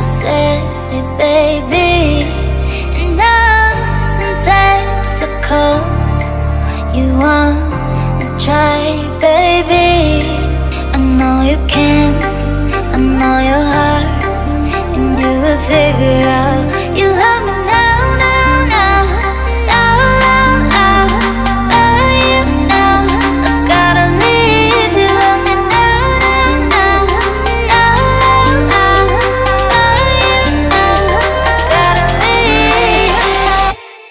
city, baby, and us in Texaco's. You wanna try, baby? I know you can, I know your heart, and you will figure out you love me now, now, now, now, now, now. Love you now, I gotta leave. You love me now, now, now, now, now, now. Love you now, gotta leave.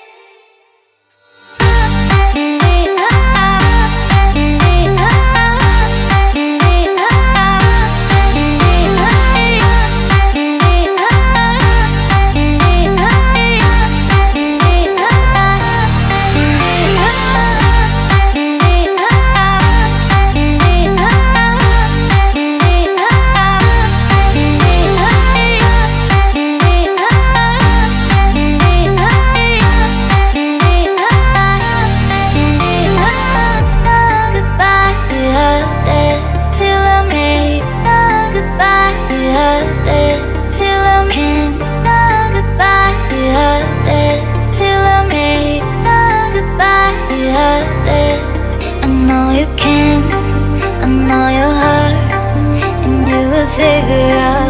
I know you can, I know your heart, and you will figure out